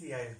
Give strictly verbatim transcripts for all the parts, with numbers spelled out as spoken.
сияют.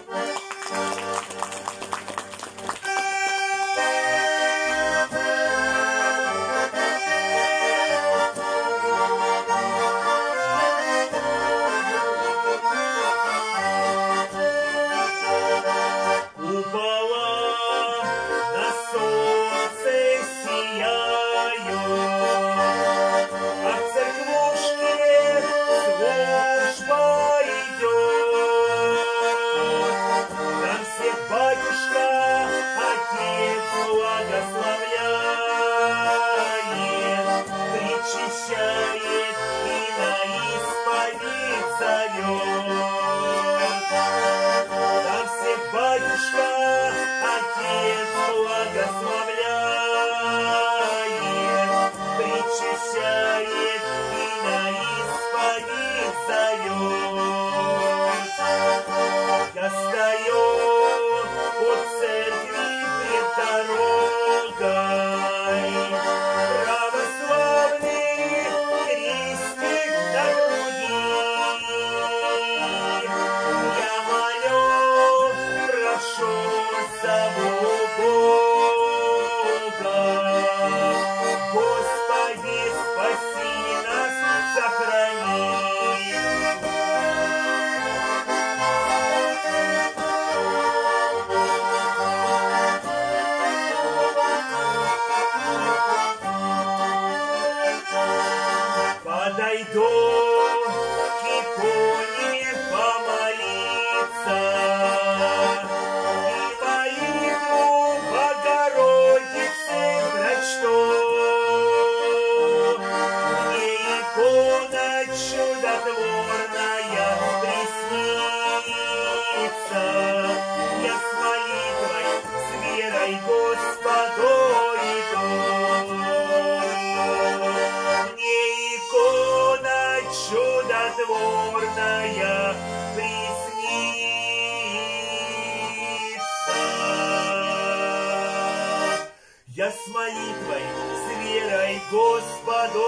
Я с молитвой, с верой Господу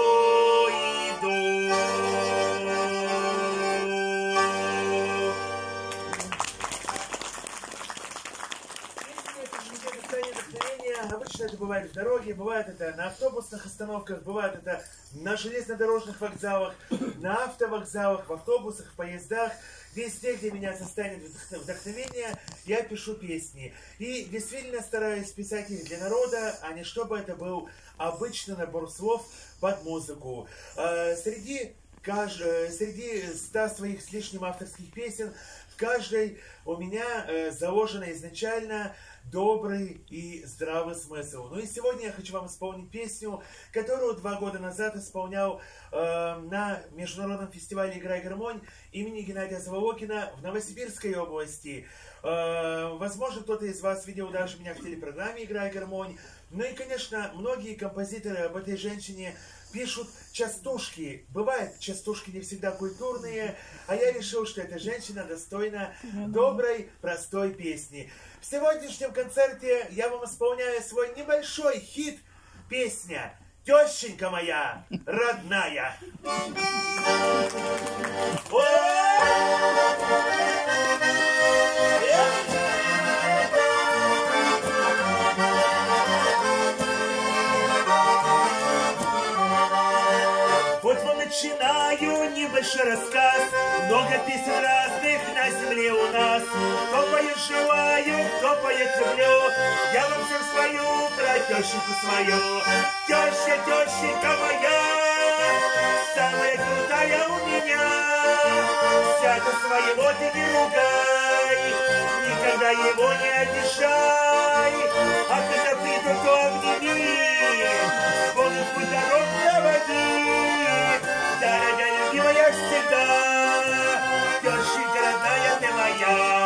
иду. Обычно это бывает в дороге, бывает это на автобусных остановках, бывает это на железнодорожных вокзалах, на автовокзалах, в автобусах, в поездах. Везде, где меня застанет вдохновение, я пишу песни. И действительно стараюсь писать их для народа, а не чтобы это был обычный набор слов под музыку. Среди, среди ста своих с лишним авторских песен, в каждой у меня заложено изначально добрый и здравый смысл. Ну и сегодня я хочу вам исполнить песню, которую два года назад исполнял э, на международном фестивале «Играй гармонь» имени Геннадия Заволокина в Новосибирской области. Э, возможно, кто-то из вас видел даже меня в телепрограмме «Играй гармонь». Ну и, конечно, многие композиторы об этой женщине пишут частушки. Бывают частушки не всегда культурные, а я решил, что эта женщина достойна доброй, простой песни. В сегодняшнем концерте я вам исполняю свой небольшой хит, песня «Тещенька моя родная». Вот вам начинаю небольшой рассказ, много песен разных на земле у нас. Кто поет желаю, кто поет люблю, я вам всем свою про тещеньку свою. Теща, тещенька моя, самая крутая у меня. Сядь у своего ты не ругай, никогда его не обижай. А когда приду, то обними, вспомни путь дорог проводи. Дорогая, любимая всегда, тещенька родная ты моя.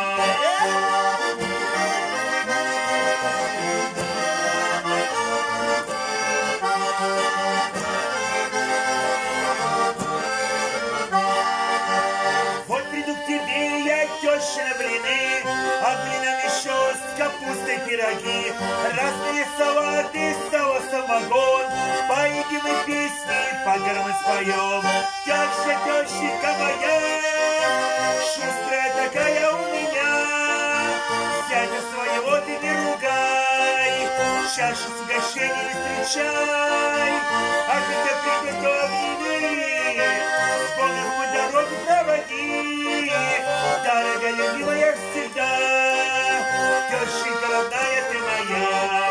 Вот приду к тебе я, теща, на блины, а блинами еще с капустой пироги, разные салаты, сало, самогон, пайки Давайте мы песни под гармонь споем. Теща, тещенька моя, шустрая такая у меня. Зятя своего ты не ругай, чашу с угощений встречай. А когда приготовлены, с Богом путь дорогу проводи. Дорогая, любимая всегда, тещенька родная ты моя.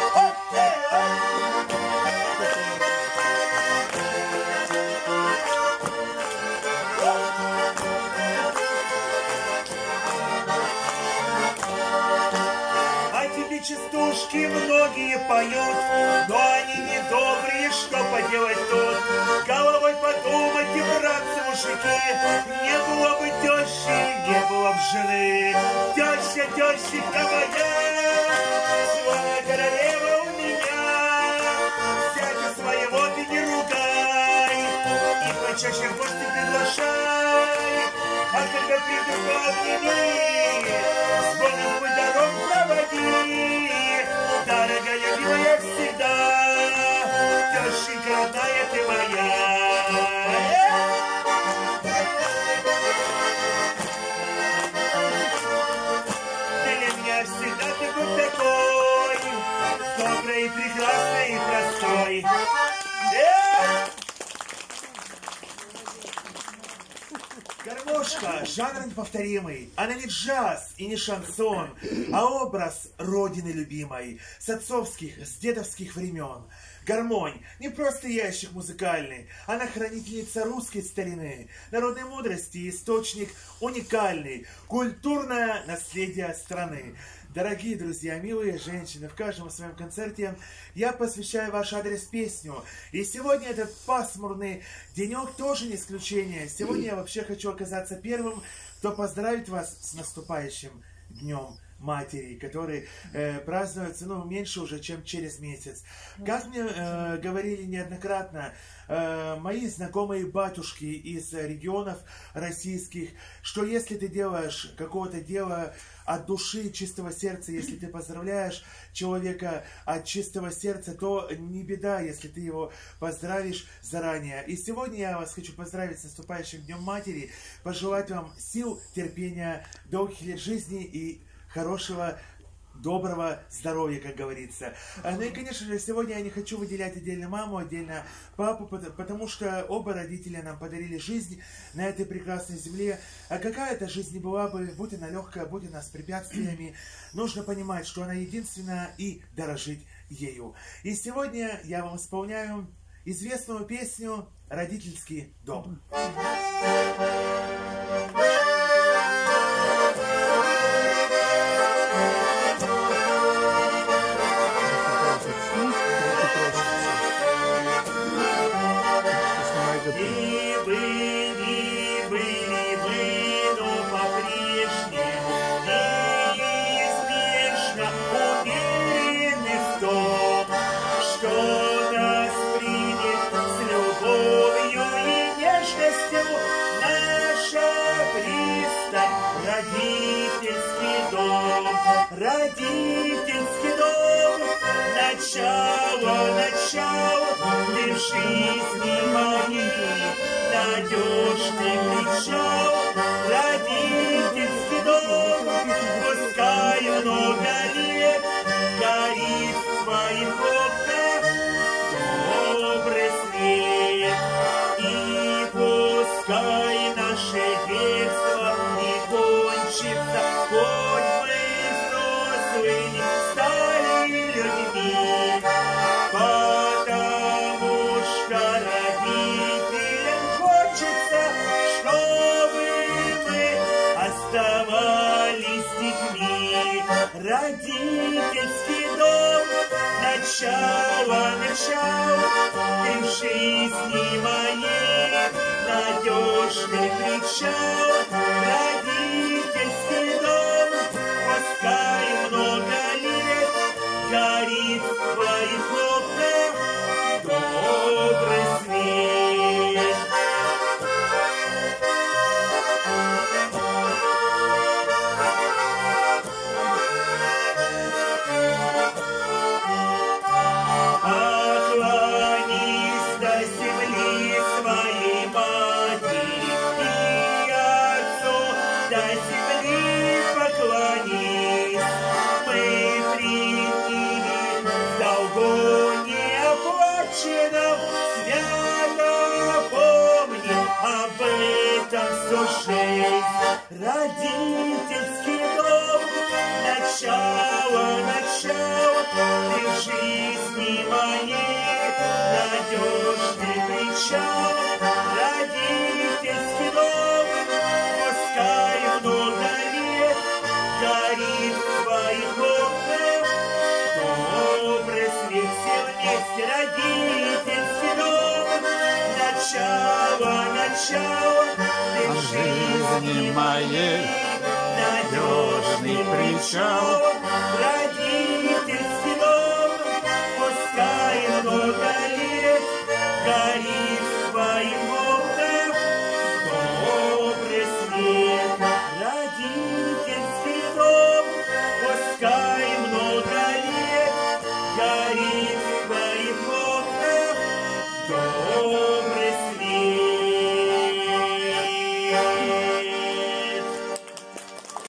Частушки многие поют, но они недобрые, что поделать тут? Головой подумать и браться, мужики, не было бы тещи, не было бы жены. Теща, тещенька моя, словно королева у меня. Зятя своего ты не ругай, и почаще в гости приглашай. А когда придут, то обними, с Богом путь дорогу проводи. Дорогая, любимая всегда, тещенька родная ты моя. Для меня всегда ты был такой, добрый, прекрасный и простой. Гармошка, жанр неповторимый. Она не джаз и не шансон, а образ родины любимой, с отцовских, с дедовских времен. Гармонь — не просто ящик музыкальный, она хранительница русской старины, народной мудрости и источник уникальный, культурное наследие страны. Дорогие друзья, милые женщины, в каждом своем концерте я посвящаю ваш адрес песню. И сегодня этот пасмурный денек тоже не исключение. Сегодня я вообще хочу оказаться первым, кто поздравит вас с наступающим Днем Матери, который э, празднуется, ну, меньше уже, чем через месяц. Как мне э, говорили неоднократно э, мои знакомые батюшки из регионов российских, что если ты делаешь какое-то дело от души, чистого сердца, если ты поздравляешь человека от чистого сердца, то не беда, если ты его поздравишь заранее. И сегодня я вас хочу поздравить с наступающим Днем Матери, пожелать вам сил, терпения, долгих лет жизни и хорошего, доброго здоровья, как говорится. Ну и, конечно же, сегодня я не хочу выделять отдельно маму, отдельно папу, потому что оба родителя нам подарили жизнь на этой прекрасной земле. А какая эта жизнь не была бы, будь она легкая, будь она с препятствиями, нужно понимать, что она единственная, и дорожить ею. И сегодня я вам исполняю известную песню «Родительский дом». И были, были вы, но по-прежнему неизбежно уверены в том, что нас примет с любовью и нежностью наша пристань. Родительский дом, родительский дом, начало, начало, ты в жизни моей надежный причал. Родительский дом, пускай много лет горит в твоих окнах добрый свет. И пускай наше детство не кончится, хоть мы взрослыми стали людьми, потому что родителям хочется, чтобы мы оставались детьми. Родительский дом, начало, начало, ты в жизни моей надежный причал. Родительский дом, пускай много лет горит в твоих окнах добрый свет. Поклонись до что жизнь, родительский дом, начало, начало, ты жизни моей, надежный причал, родительский дом, пускай много лет горит в твоих окнах, добрый свет все вместе, родительский дом, начало, начало, ты От жизни моей надежный причал, родительский дом, пускай много лет горит в твоих окнах добрый свет. Родительский дом, пускай много лет горит в твоих окнах добрый